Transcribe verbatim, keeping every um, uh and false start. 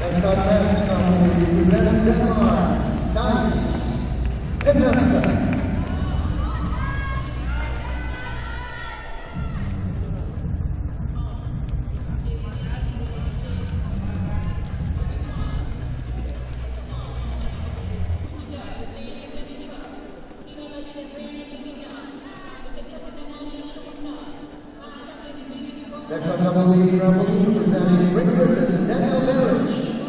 Next up, men's couple, we present Denmark, Thijs Pedersen. Next up, double lead, double lead, presenting Great Britain, Daniel Berridge.